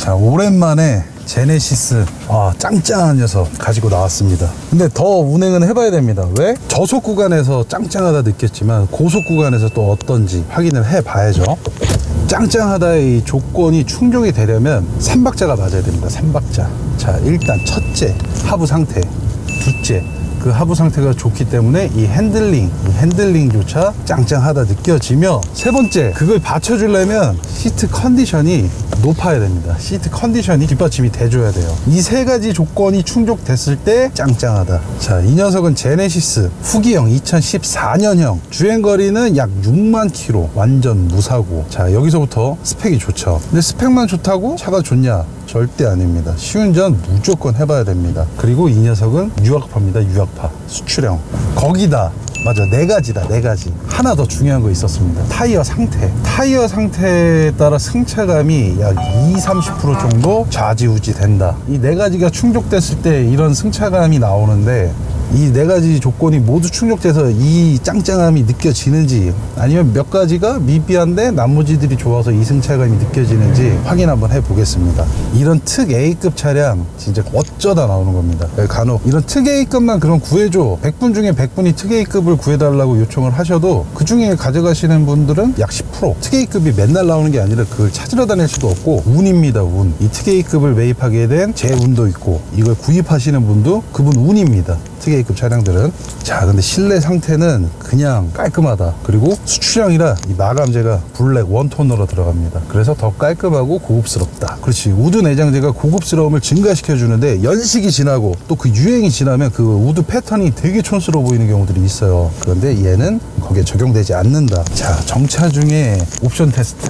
자, 오랜만에 제네시스 짱짱한 녀석 가지고 나왔습니다. 근데 더 운행은 해봐야 됩니다. 왜? 저속 구간에서 짱짱하다 느꼈지만 고속 구간에서 또 어떤지 확인을 해봐야죠. 짱짱하다의 이 조건이 충족이 되려면 3박자가 맞아야 됩니다. 3박자. 자, 일단 첫째, 하부 상태. 둘째, 그 하부 상태가 좋기 때문에 이 핸들링조차 짱짱하다 느껴지며, 세 번째, 그걸 받쳐주려면 시트 컨디션이 높아야 됩니다. 시트 컨디션이 뒷받침이 돼줘야 돼요. 이 세 가지 조건이 충족됐을 때 짱짱하다. 자, 이 녀석은 제네시스 후기형 2014년형, 주행거리는 약 6만 킬로, 완전 무사고. 자, 여기서부터 스펙이 좋죠. 근데 스펙만 좋다고 차가 좋냐? 절대 아닙니다. 시운전 무조건 해봐야 됩니다. 그리고 이 녀석은 유학파입니다. 유학파. 수출형. 거기다 맞아, 네 가지다. 네 가지. 하나 더 중요한 거 있었습니다. 타이어 상태. 타이어 상태에 따라 승차감이 약 20-30% 정도 좌지우지 된다. 이 네 가지가 충족됐을 때 이런 승차감이 나오는데, 이 네 가지 조건이 모두 충족돼서 이 짱짱함이 느껴지는지, 아니면 몇 가지가 미비한데 나머지들이 좋아서 이 승차감이 느껴지는지 확인 한번 해보겠습니다. 이런 특 A급 차량 진짜 어쩌다 나오는 겁니다. 간혹 이런 특 A급만 그럼 구해줘, 100분 중에 100분이 특 A급을 구해달라고 요청을 하셔도 그 중에 가져가시는 분들은 약 10%. 특 A급이 맨날 나오는 게 아니라 그걸 찾으러 다닐 수도 없고, 운입니다. 운. 이 특 A급을 매입하게 된 제 운도 있고, 이걸 구입하시는 분도 그분 운입니다. 특 A급 차량들은. 자, 근데 실내 상태는 그냥 깔끔하다. 그리고 수출형이라 이 마감재가 블랙 원톤으로 들어갑니다. 그래서 더 깔끔하고 고급스럽다. 그렇지, 우드 내장재가 고급스러움을 증가시켜 주는데, 연식이 지나고 또 그 유행이 지나면 그 우드 패턴이 되게 촌스러워 보이는 경우들이 있어요. 그런데 얘는 거기에 적용되지 않는다. 자, 정차 중에 옵션 테스트.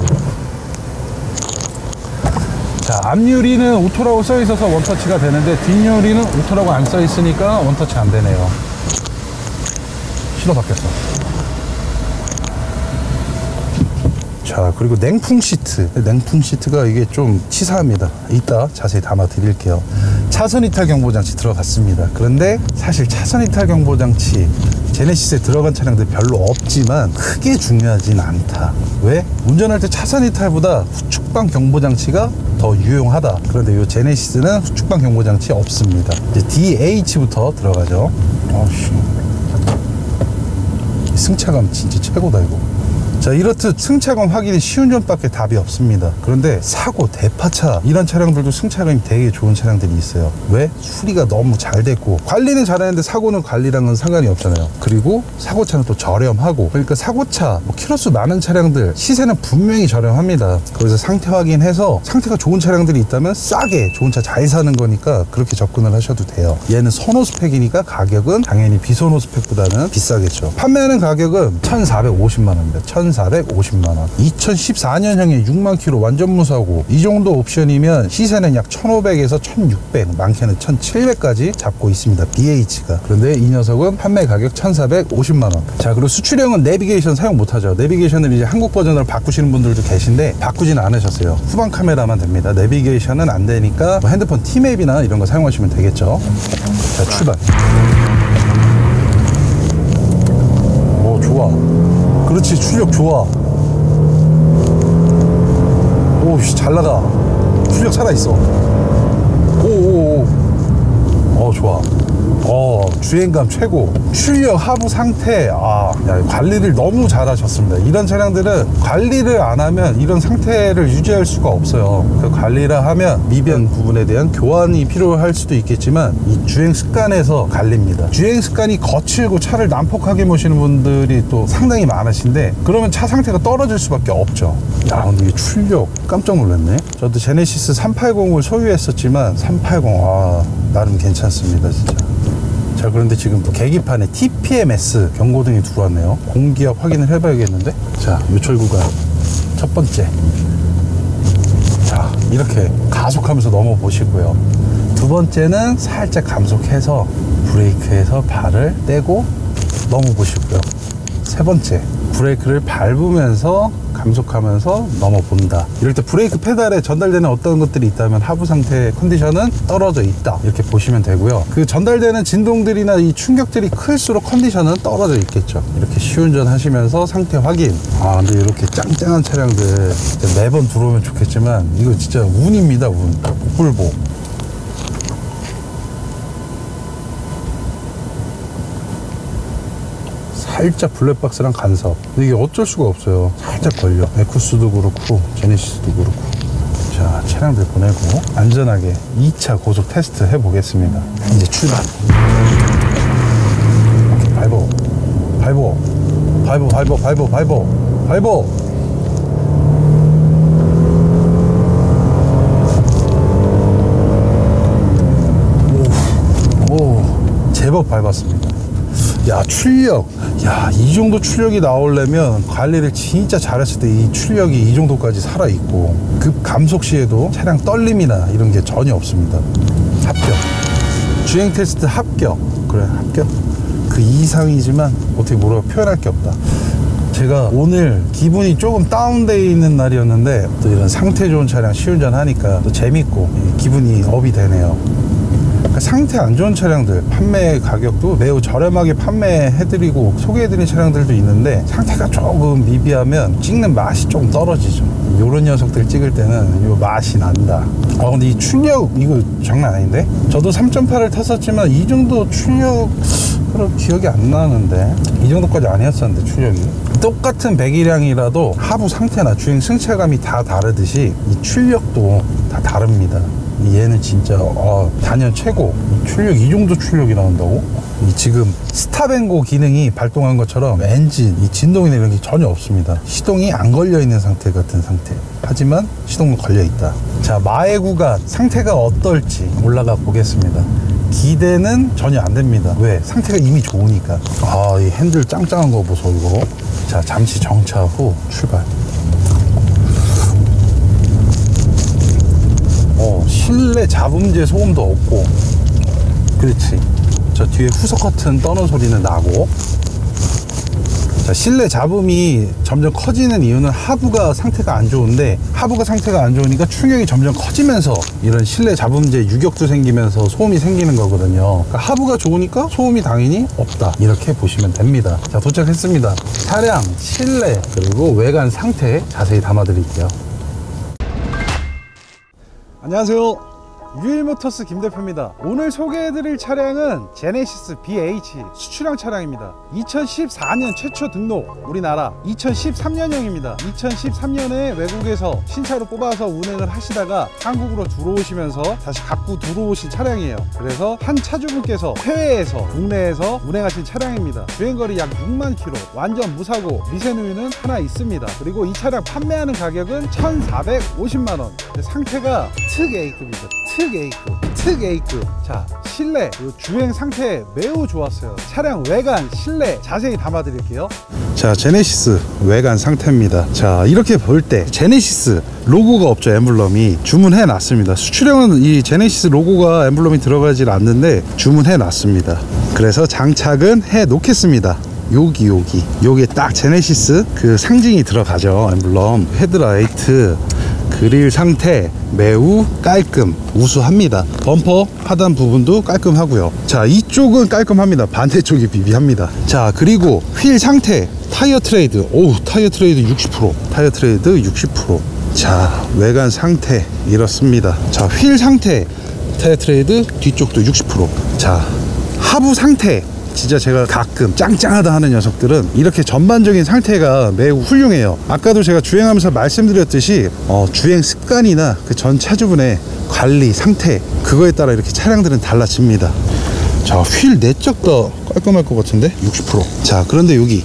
자, 앞유리는 오토라고 써 있어서 원터치가 되는데, 뒷유리는 오토라고 안 써 있으니까 원터치 안 되네요. 신호 바뀌었어. 자, 그리고 냉풍 시트. 냉풍 시트가 이게 좀 치사합니다. 이따 자세히 담아 드릴게요. 차선 이탈 경보 장치 들어갔습니다. 그런데 사실 차선 이탈 경보 장치 제네시스에 들어간 차량들 별로 없지만 크게 중요하진 않다. 왜? 운전할 때 차선 이탈보다 후측방 경보 장치가 더 유용하다. 그런데 이 제네시스는 후측방 경보 장치 없습니다. 이제 DH부터 들어가죠. 승차감 진짜 최고다 이거. 자, 이렇듯 승차감 확인이 시운전밖에 답이 없습니다. 그런데 사고, 대파차 이런 차량들도 승차감이 되게 좋은 차량들이 있어요. 왜? 수리가 너무 잘 됐고, 관리는 잘하는데 사고는 관리랑은 상관이 없잖아요. 그리고 사고차는 또 저렴하고, 그러니까 사고차, 키로수 많은 차량들 시세는 분명히 저렴합니다. 거기서 상태 확인해서 상태가 좋은 차량들이 있다면 싸게 좋은 차 잘 사는 거니까 그렇게 접근을 하셔도 돼요. 얘는 선호 스펙이니까 가격은 당연히 비선호 스펙보다는 비싸겠죠. 판매하는 가격은 1,450만 원입니다. 1,450만 원. 2014년형에 6만 킬로 완전 무사고, 이 정도 옵션이면 시세는 약 1,500에서 1,600, 많게는 1,700까지 잡고 있습니다. BH가. 그런데 이 녀석은 판매 가격 1,450만 원. 자, 그리고 수출형은 내비게이션 사용 못하죠. 내비게이션을 이제 한국 버전으로 바꾸시는 분들도 계신데 바꾸진 않으셨어요. 후방 카메라만 됩니다. 내비게이션은 안 되니까 핸드폰 T맵이나 이런 거 사용하시면 되겠죠. 자, 출발. 오, 좋아. 그렇지, 출력 좋아. 오, 잘 나가. 출력 살아있어. 오오오. 좋아. 주행감 최고. 출력, 하부 상태. 야, 관리를 너무 잘하셨습니다. 이런 차량들은 관리를 안 하면 이런 상태를 유지할 수가 없어요. 그 관리를 하면 미비한 부분에 대한 교환이 필요할 수도 있겠지만, 이 주행 습관에서 갈립니다. 주행 습관이 거칠고 차를 난폭하게 모시는 분들이 또 상당히 많으신데, 그러면 차 상태가 떨어질 수밖에 없죠. 야, 근데 이 출력 깜짝 놀랐네. 저도 제네시스 380을 소유했었지만 380 나름 괜찮습니다 진짜. 자, 그런데 지금 계기판에 TPMS 경고등이 들어왔네요. 공기압 확인을 해봐야겠는데. 자, 요철 구간 첫 번째. 자, 이렇게 가속하면서 넘어보시고요. 두 번째는 살짝 감속해서 브레이크에서 발을 떼고 넘어보시고요. 세 번째, 브레이크를 밟으면서 감속하면서 넘어본다. 이럴 때 브레이크 페달에 전달되는 어떤 것들이 있다면 하부 상태 컨디션은 떨어져 있다, 이렇게 보시면 되고요. 그 전달되는 진동들이나 이 충격들이 클수록 컨디션은 떨어져 있겠죠. 이렇게 시운전 하시면서 상태 확인. 근데 이렇게 짱짱한 차량들 진짜 매번 들어오면 좋겠지만 이거 진짜 운입니다. 운. 복불복. 살짝 블랙박스랑 간섭. 근데 이게 어쩔 수가 없어요. 살짝 걸려. 에쿠스도 그렇고 제네시스도 그렇고. 자, 차량들 보내고 안전하게 2차 고속 테스트 해보겠습니다. 이제 출발. 오케이, 밟어. 오, 제법 밟았습니다. 야, 출력. 야, 이 정도 출력이 나오려면 관리를 진짜 잘했을 때 이 출력이 이 정도까지 살아있고, 급 감속 시에도 차량 떨림이나 이런 게 전혀 없습니다. 합격. 주행 테스트 합격. 그래, 합격. 그 이상이지만 어떻게 뭐라고 표현할 게 없다. 제가 오늘 기분이 조금 다운되어 있는 날이었는데 또 이런 상태 좋은 차량 시운전 하니까 또 재밌고 기분이 업이 되네요. 상태 안 좋은 차량들 판매 가격도 매우 저렴하게 판매해드리고 소개해드린 차량들도 있는데 상태가 조금 미비하면 찍는 맛이 좀 떨어지죠. 요런 녀석들 찍을 때는 요 맛이 난다. 근데 이 출력 이거 장난 아닌데? 저도 3.8을 탔었지만 이 정도 출력 그런 기억이 안 나는데, 이 정도까지 아니었었는데 출력이. 똑같은 배기량이라도 하부 상태나 주행 승차감이 다 다르듯이 이 출력도 다 다릅니다. 얘는 진짜 단연 최고. 출력, 이 정도 출력이 나온다고? 지금 스탑앤고 기능이 발동한 것처럼 엔진, 이 진동이나 이런 게 전혀 없습니다. 시동이 안 걸려있는 상태 같은 상태. 하지만 시동은 걸려있다. 자, 마의 구간 상태가 어떨지 올라가 보겠습니다. 기대는 전혀 안 됩니다. 왜? 상태가 이미 좋으니까. 이 핸들 짱짱한 거 보소 이거. 자, 잠시 정차 후 출발. 실내 잡음재 소음도 없고. 그렇지. 저 뒤에 후석 커튼 떠는 소리는 나고. 자, 실내 잡음이 점점 커지는 이유는 하부가 상태가 안 좋은데, 하부가 상태가 안 좋으니까 충격이 점점 커지면서 이런 실내 잡음재 유격도 생기면서 소음이 생기는 거거든요. 그러니까 하부가 좋으니까 소음이 당연히 없다, 이렇게 보시면 됩니다. 자, 도착했습니다. 차량 실내 그리고 외관 상태 자세히 담아 드릴게요. 안녕하세요. 유일모터스 김대표입니다. 오늘 소개해드릴 차량은 제네시스 BH 수출형 차량입니다. 2014년 최초 등록, 우리나라 2013년형입니다 2013년에 외국에서 신차로 뽑아서 운행을 하시다가 한국으로 들어오시면서 다시 갖고 들어오신 차량이에요. 그래서 한 차주분께서 해외에서 국내에서 운행하신 차량입니다. 주행거리 약 6만 킬로, 완전 무사고, 미세누유는 하나 있습니다. 그리고 이 차량 판매하는 가격은 1,450만원. 상태가 특 A급입니다. 특 A급. 자, 실내 주행 상태 매우 좋았어요. 차량 외관, 실내 자세히 담아 드릴게요. 자, 제네시스 외관 상태입니다. 자, 이렇게 볼 때 제네시스 로고가 없죠. 엠블럼이 주문해 놨습니다. 수출형은 이 제네시스 로고가 엠블럼이 들어가질 않는데 주문해 놨습니다. 그래서 장착은 해 놓겠습니다. 요게 딱 제네시스 그 상징이 들어가죠. 엠블럼. 헤드라이트, 그릴 상태 매우 깔끔, 우수합니다. 범퍼 하단 부분도 깔끔하고요. 자, 이쪽은 깔끔합니다. 반대쪽이 비비합니다. 자, 그리고 휠 상태, 타이어 트레이드, 타이어 트레이드 60%, 타이어 트레이드 60%. 자, 외관 상태 이렇습니다. 자, 휠 상태, 타이어 트레이드 뒤쪽도 60%. 자, 하부 상태, 진짜 제가 가끔 짱짱하다 하는 녀석들은 이렇게 전반적인 상태가 매우 훌륭해요. 아까도 제가 주행하면서 말씀드렸듯이 주행 습관이나 그 전 차주분의 관리 상태, 그거에 따라 이렇게 차량들은 달라집니다. 자, 휠 내적 더 깔끔할 것 같은데 60%. 자, 그런데 여기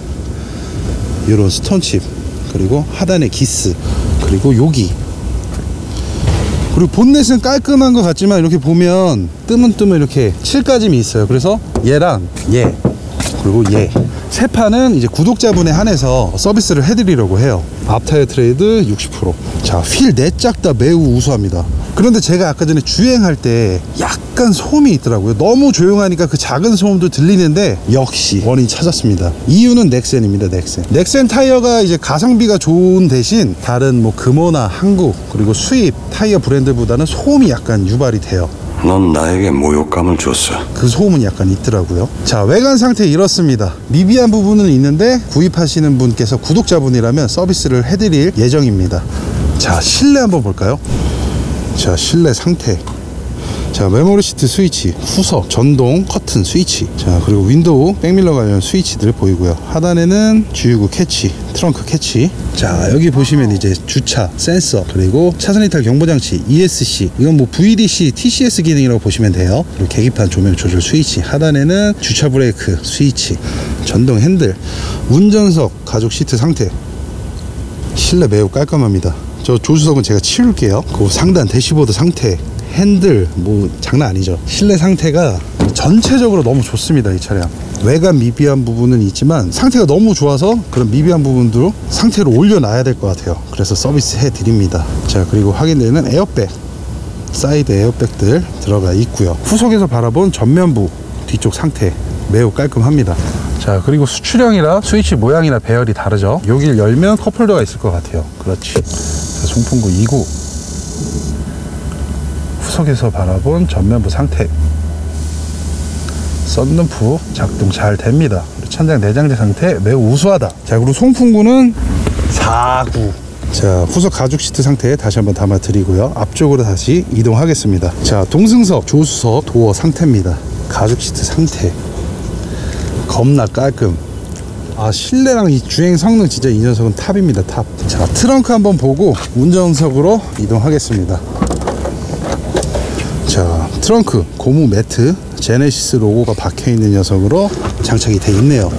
이런 스톤칩, 그리고 하단에 기스, 그리고 여기, 그리고 본넷은 깔끔한 것 같지만 이렇게 보면 뜨문뜨문 이렇게 칠까짐이 있어요. 그래서 얘랑 얘, 그리고 얘 세 판은 이제 구독자분에 한해서 서비스를 해드리려고 해요. 앞타이어 트레이드 60%. 자, 휠 내짝 다 매우 우수합니다. 그런데 제가 아까 전에 주행할 때 약간 약간 소음이 있더라고요. 너무 조용하니까 그 작은 소음도 들리는데 역시 원인 찾았습니다. 이유는 넥센입니다. 넥센 타이어가 이제 가성비가 좋은 대신 다른 뭐 금호나 한국 그리고 수입 타이어 브랜드보다는 소음이 약간 유발이 돼요. 넌 나에게 모욕감을 줬어. 그 소음은 약간 있더라고요. 자, 외관 상태 이렇습니다. 미비한 부분은 있는데 구입하시는 분께서 구독자분이라면 서비스를 해드릴 예정입니다. 자, 실내 한번 볼까요? 자, 실내 상태. 자, 메모리 시트 스위치, 후석, 전동 커튼 스위치, 자, 그리고 윈도우, 백밀러 관련 스위치들 보이고요. 하단에는 주유구 캐치, 트렁크 캐치. 자, 여기 보시면 이제 주차 센서, 그리고 차선 이탈 경보장치, ESC, 이건 뭐 VDC, TCS 기능이라고 보시면 돼요. 그리고 계기판 조명 조절 스위치, 하단에는 주차 브레이크 스위치, 전동 핸들, 운전석 가죽 시트 상태. 실내 매우 깔끔합니다. 저 조수석은 제가 치울게요. 그 상단 대시보드 상태, 핸들 뭐 장난 아니죠. 실내 상태가 전체적으로 너무 좋습니다. 이 차량 외관 미비한 부분은 있지만 상태가 너무 좋아서 그런 미비한 부분도 상태로 올려놔야 될 것 같아요. 그래서 서비스 해드립니다. 자, 그리고 확인되는 에어백, 사이드 에어백들 들어가 있고요. 후석에서 바라본 전면부 뒤쪽 상태 매우 깔끔합니다. 자, 그리고 수출형이라 스위치 모양이나 배열이 다르죠. 여기를 열면 컵홀더가 있을 것 같아요. 그렇지. 자, 송풍구 2구, 후석에서 바라본 전면부 상태, 썬루프 작동 잘 됩니다. 천장 내장재 상태 매우 우수하다. 자, 그리고 송풍구는 4구. 자, 후석 가죽 시트 상태 다시 한번 담아 드리고요. 앞쪽으로 다시 이동하겠습니다. 자, 동승석, 조수석, 도어 상태입니다. 가죽 시트 상태 겁나 깔끔. 아, 실내랑 이 주행 성능 진짜 이 녀석은 탑입니다. 탑. 자, 트렁크 한번 보고 운전석으로 이동하겠습니다. 자, 트렁크 고무 매트, 제네시스 로고가 박혀있는 녀석으로 장착이 되어 있네요.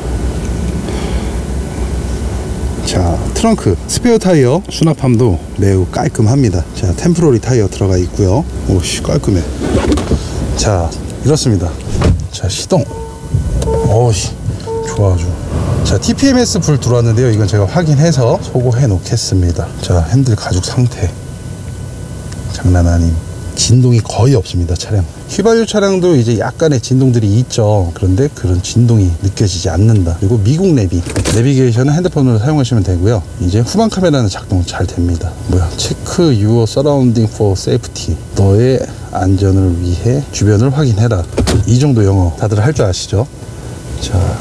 자, 트렁크 스페어 타이어 수납함도 매우 깔끔합니다. 자, 템프로리 타이어 들어가 있고요. 오씨, 깔끔해. 자, 이렇습니다. 자, 시동. 어우씨, 좋아 아주. 자, TPMS 불 들어왔는데요. 이건 제가 확인해서 소고해 놓겠습니다. 자, 핸들 가죽 상태 장난 아님. 진동이 거의 없습니다. 차량 휘발유 차량도 이제 약간의 진동들이 있죠. 그런데 그런 진동이 느껴지지 않는다. 그리고 미국 내비게이션은 핸드폰으로 사용하시면 되고요. 이제 후방 카메라는 작동 잘 됩니다. 뭐야, 체크 your surrounding for safety, 너의 안전을 위해 주변을 확인해라. 이 정도 영어 다들 할 줄 아시죠? 자,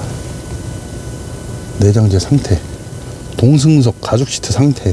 내장재 상태, 동승석 가죽 시트 상태.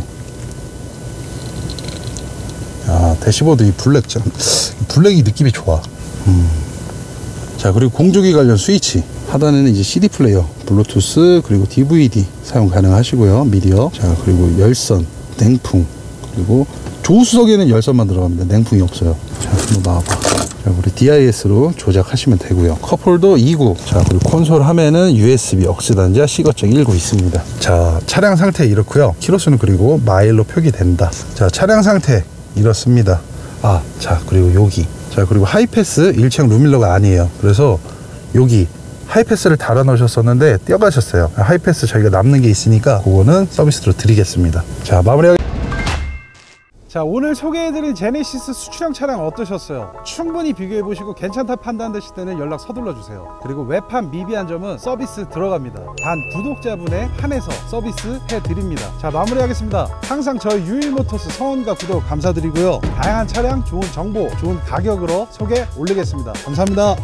아, 대시보드 이 블랙 참, 블랙이 느낌이 좋아. 자, 그리고 공조기 관련 스위치, 하단에는 이제 CD 플레이어, 블루투스, 그리고 DVD 사용 가능하시고요. 미디어. 자, 그리고 열선, 냉풍, 그리고 조수석에는 열선만 들어갑니다. 냉풍이 없어요. 자, 한번 나와봐. 자, 우리 DIS로 조작하시면 되고요. 컵홀더 2구. 자, 그리고 콘솔 화면은 USB 억스 단자 C.19 있습니다. 자, 차량 상태 이렇고요. 키로수는 그리고 마일로 표기된다. 자, 차량 상태 이렇습니다. 아, 자, 그리고 여기. 자, 그리고 하이패스 일체형 루밀러가 아니에요. 그래서 여기 하이패스를 달아 놓으셨었는데 떼어가셨어요. 하이패스 저희가 남는 게 있으니까 그거는 서비스로 드리겠습니다. 자, 마무리하겠습니다. 자, 오늘 소개해드린 제네시스 수출형 차량 어떠셨어요? 충분히 비교해보시고 괜찮다 판단되실 때는 연락 서둘러 주세요. 그리고 외판 미비한 점은 서비스 들어갑니다. 단 구독자분에 한해서 서비스 해드립니다. 자, 마무리하겠습니다. 항상 저희 유일모터스 성원과 구독 감사드리고요. 다양한 차량, 좋은 정보, 좋은 가격으로 소개 올리겠습니다. 감사합니다.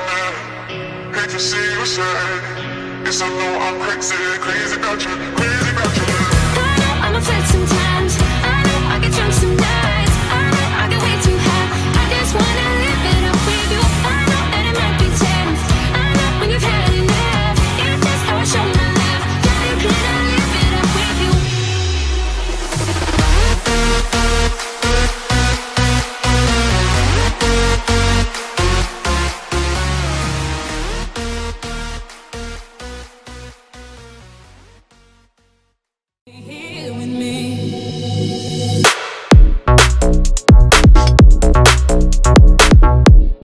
Hate to see you say, yes I know I'm crazy, crazy about you, crazy.